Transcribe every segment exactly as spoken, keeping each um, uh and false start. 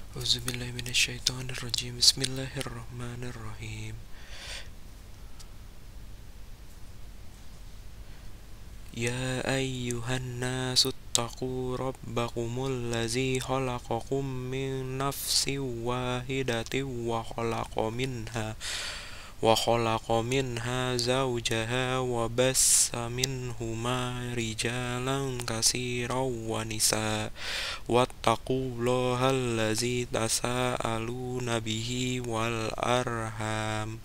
Auzubillahi minasyaitonirrajim. Bismillahirrahmanirrahim. Ya ayyuhan nasu ttaqu rabbakumul ladzi khalaqakum min nafsin wahidatin wa khalaqa minha wa khalaqa minha zawjaha wa bassa minhuma rijalan katsiran wa nisaa wattaqullaha allazi tasaaluna bihi wal arham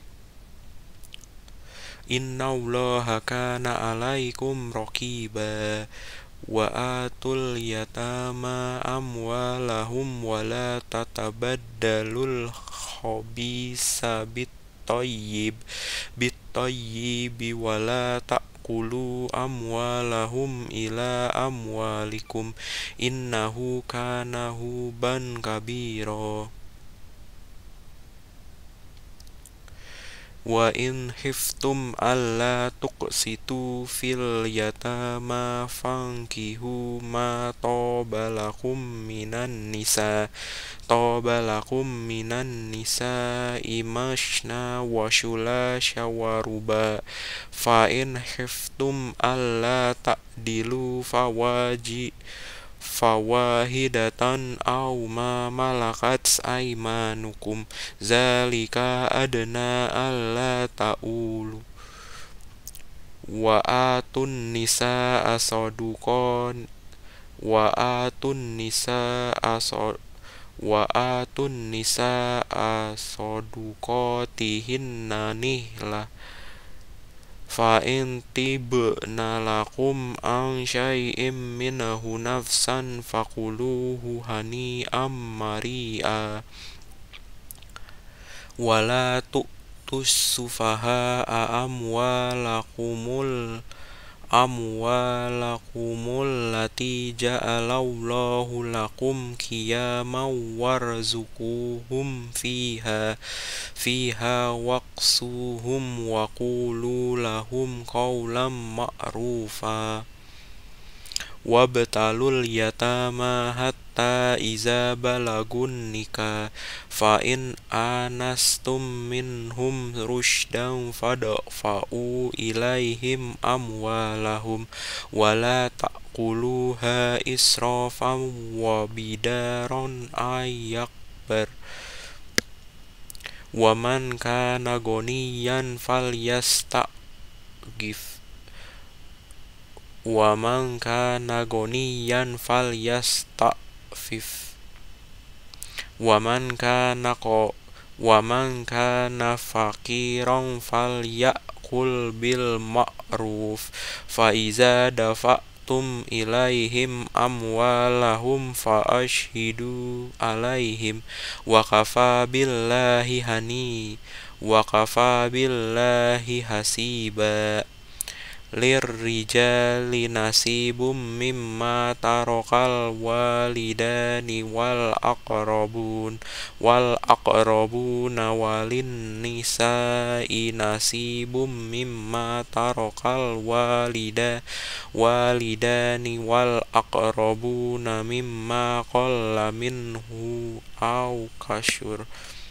innallaha kana alaikum raqiba wa atul yatama amwalahum wa la tatabaddalul khabisa bit tayyib bit tayyibi wa la ta'kulu amwalahum ila amwalikum innahu kana huban kabira. Wa in khiftum alla tuqsitu fil yatama fankihu ma taba lakum minan nisa taba lakum minan nisa imashna wa shulasha wa ruba fa in khiftum alla ta'dilu fawaji fawahidatan aw ma malakat aymanukum zalika adna alla ta'ulu wa atun nisa asadukon wa atun nisa asad wa atun nisa asadukotihinna nihla fa in tibna lakum an syai'im minahu nafsan fakuluhu hani'am mari'a wala tu'tus sufaha'a amwalakumul amwalakumul lati ja'alallahu lakum qiyaman warzuquhum fiha fiha waqsuhum wa qulu lahum qawlan ma'rufa wabtalul yatama hatta iza balagun nikah fa in anastum minhum rushdan fadfa'u ilaihim amwalahum wala ta'kuluha israfan wa bidaron ayyakbar wa man kana goniyan falyastagif wa man kana goniyan falyastafif wa man kana ko wa man kana faqiran falyakul bil ma'ruf fa iza dafa'tum ilaihim amwalahum fa ashhidu alaihim wa kafa billahi hani wa kafa billahi hasiba lirrijali nasibum mimma tarakal walidani wal aqrabun wal aqrabuna walin nisa'i nasibum mimma tarakal walida walidani wal aqrabuna mimma qalla minhu aw kasyur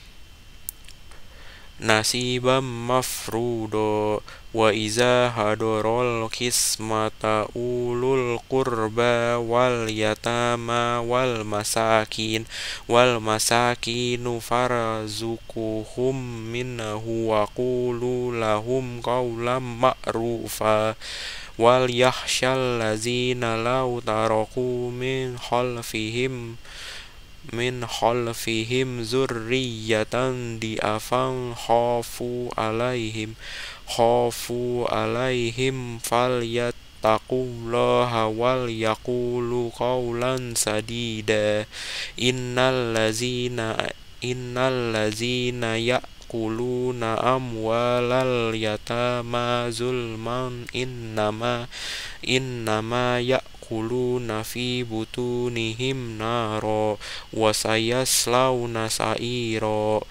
nasibam mafrudo wa iza hadorol kismata ulul qurba wal yatama wal masakin wal masakinu farzukuhum minhu wa qulu lahum qawlan ma'rufa wal yakhshal lazina law taraku min khalfihim min khalfihim zurriyatan di'afan khafu alaihim khafu alaihim falyattaqullaha wal yaqulu qawlan sadida innal lazina innal lazina ya'kuluna amwalal yatama zulman innama innama ya kuluna fi butunihim naro wa sayaslawna sa'iro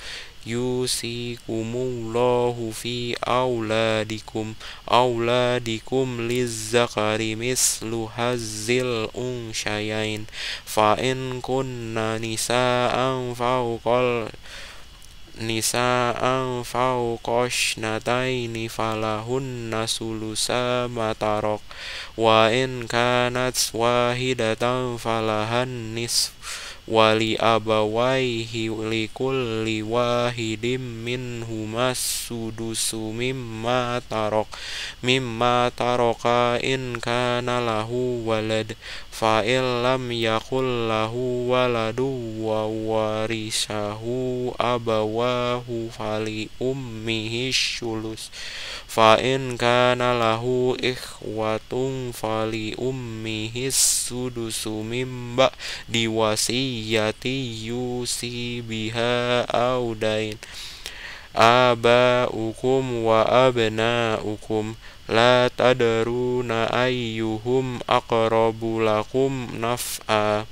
yusikumullahu fi auladikum auladikum lizzakari mislu hazzil unsyayain fa in kunna nisa'an fawqal nisa'an fawqashnataini falahunna sulusa matarok wa in kanat wahidatan falahan nisf wali abawaihi likulli wahidin minhumas sudusu mimma tarok mimma taroka in kana lahu walad fa illam yakul lahu waladu wa warisahu abawahu fali ummihi syulus fa in kana lahu ikhwatun fali ummihi sudusu mimba diwasiyati yusi biha audain abaukum wa abnaukum la tadruna ayyuhum aqrabu lakum naf'a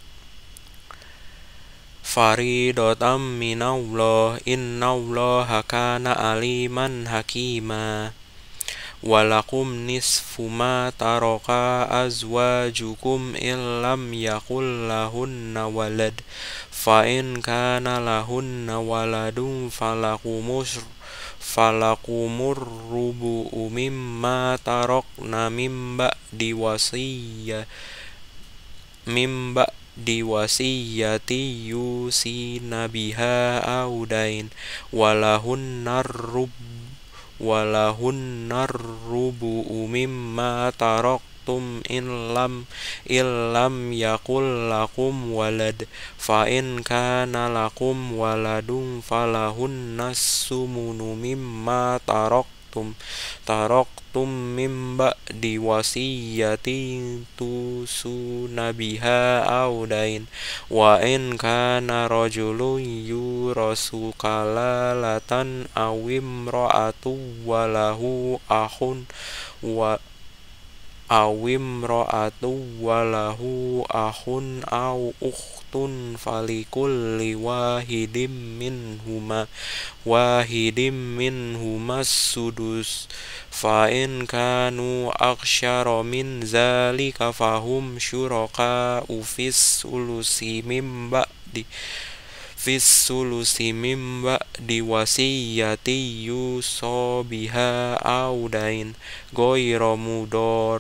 faridotam minallah innallaha kana aliman hakima walakum nisfu ma taraka azwajukum illam yakul lahunna walad fa in kana lahunna waladun falakumus falakumur rubu'u mimma tarakna mimba diwasiyya mimba diwasiyati yusina biha audain walahunnar rub walahunnar rubu'u mimma taraktum in lam illam yakul lakum walad fa in kana lakum waladun falahunnas sumunu mimma taraktum taraktum min ba'di wasiyatin tusuna biha audain wa in kana rajulun yurasu kalalatan awim ra'atu walahu ahun wa awim ra'atu walahu ahun au ukhtun falikulli wahidin minhuma wahidin minhuma sudus fa in kanu aksyara min zalika fahum syuraka ufis sulusi mim ba'di fis sulusi mim ba'di wasiyati yuso biha audain goyro mudor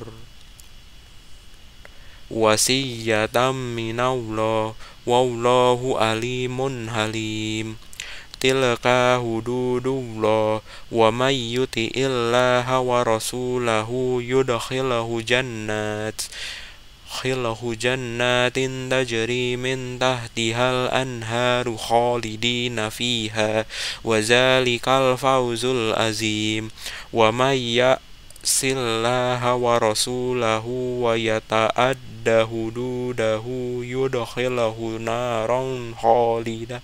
wasiyatan minallah wallahu alimun halim tilka hududullah wa may yuti'illaha wa rasulahu yudkhilahu jannat khilahu jannatin tajri min tahtihal anharu khalidina fiha wa zalikal fawzul azim wa may ya'sillaha wa rasulahu wa yata'adda hududahu yudkhilahu naran khalidah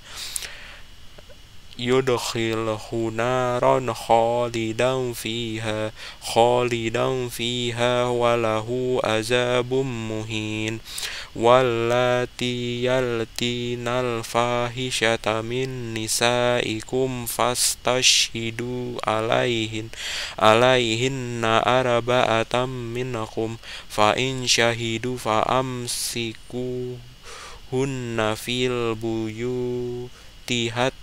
yudkhilhu naran khalidan fiha khalidan fiha walahu azabun muhin wallati yaltinal fahishata min nisaikum fastashhidu alaihin alaihinna arba'atam minkum fa in syahidu fa amsiku hunna fil buyuti hatta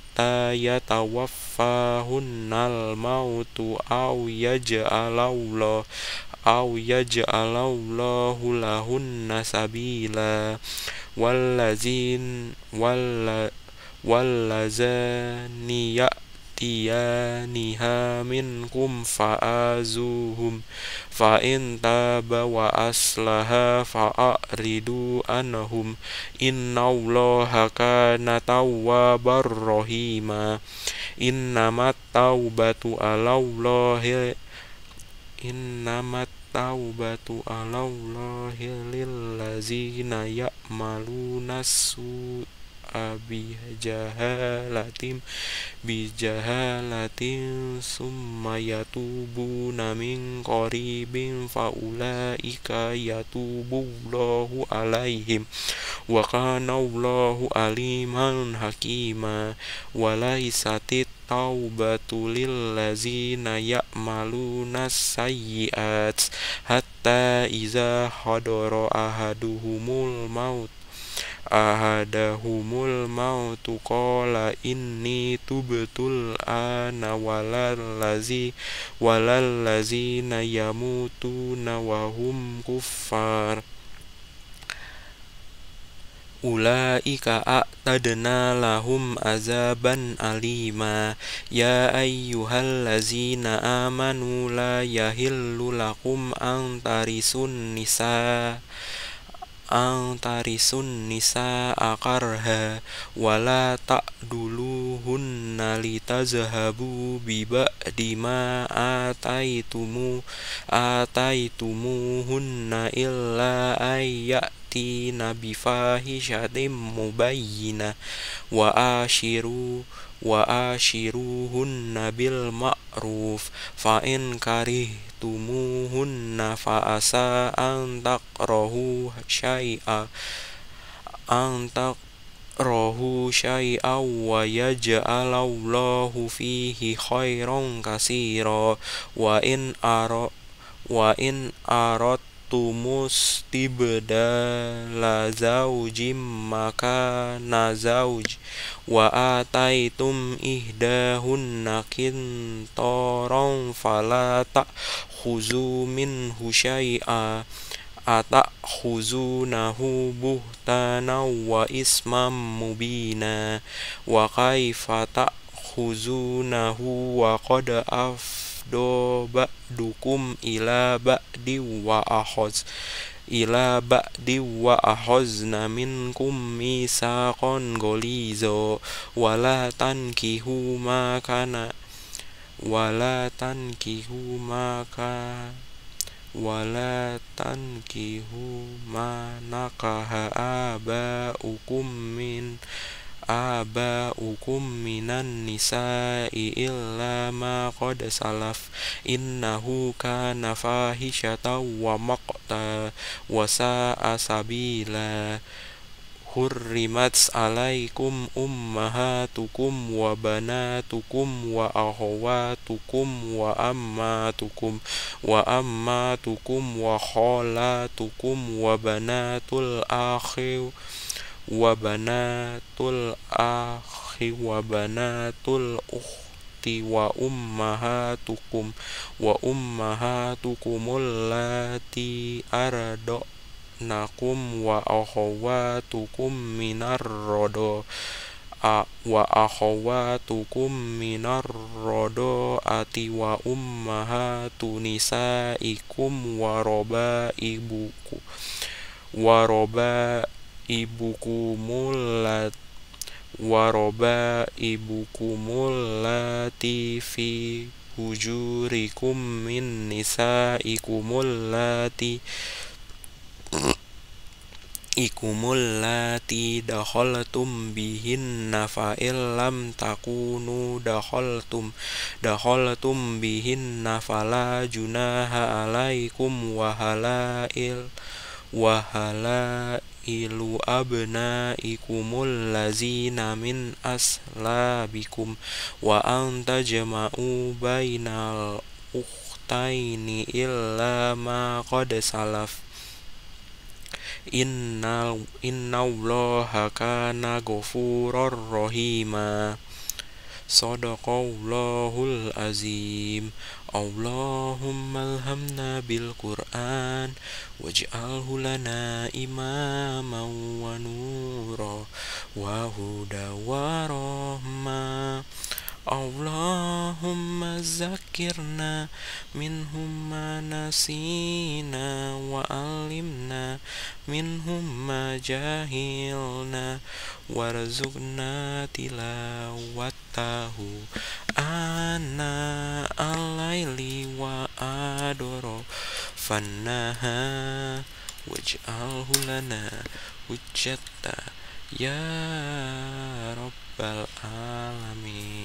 yatawaffahunnal mautu aw yaj'alallahu aw yaj'alallahu lahunna sabila wallazin walla wallazani ya'tiyaniha minkum fa'azuhum fa in taba wa aslaha fa'aridu anhum innallaha kana tawwabar rahima innamat taubatu alallahi innamat taubatu alallahi lillazina ya'maluna su syai'a bijahalatim bijahalatin summa yatubuna min qaribin faulaika yatubullahu alaihim wa kana Allahu aliman hakima walaisatit taubatu lil ladzina ya'maluna sayyi'at hatta iza hadara ahaduhumul maut ahadahumul mautu qala inni tubtul ana walal ladzi walal ladzina yamutuna wa hum kuffar ulaika a'tadna lahum azaban alima ya ayyuhallazina amanu la yahillu lakum an tarisun nisa antarisun nisa akarha wala ta'duluhunna litazhabu biba'di ma ataitumu ataitumuhunna illa ayyatina bifahishatin mubayyinah wa ashiru wa ashiruhunna bil ma'ruf fa in karihtumuhunna fa asa an takrahu syai'a an takrahu syai'a wa yaj'alallahu fihi khairan katsira wa in ara wa in arat tumus tibdala zaujim maka nazauj wa ataitum ihdahunna kintaran fala ta'khuzu minhu syai'a atakhuzunahu buhtana wa ismam mubina wa kaifa ta'khuzunahu wa qad af do ba'dukum ila ba'di wa akhoz ila ba'di wa akhozna minkum misaqan golizo wala tankihu ma kana wala tankihu ma ka wala tankihu ma nakaha aba'ukum min aba'ukum minan nisa'i illa ma qad salaf innahu kana fahishatan wa maqta wa sa'a sabila hurrimat alaikum ummahatukum wa banatukum wa akhawatukum wa ammatukum wa ammatukum wa khalatukum wa banatul akhi wa banatul akhi wa banatul ukhti wa ummahatukum wa ummahatukumul lati ardonakum wa akhawatukum minar rodo wa akhawatukum minar rodo ati wa ummahatu nisaikum wa roba ibuku wa roba ibukumul lat waroba ibukumul lati fi hujurikum min nisaikumul lati ikumul lati dakhaltum bihinna fa illam takunu dakhaltum dakhaltum bihinna fala junaha alaikum wa halail wa halailu abnaikumul lazina min aslabikum wa an tajma'u bainal ukhtaini illa ma qad salaf inna innallaha kana ghafurur rahima. Shadaqallahul azim. Allahumma alhamna bil Qur'an waj'alhu lana imaman wa nura wa huda wa rahma. Allahumma zakirna minhum ma nasina wa alimna minhum ma jahilna warzuqna tilawatahu ana al-laili wa adoro fannaha waj'alhu lana hujjata Ya Rabbal Alamin.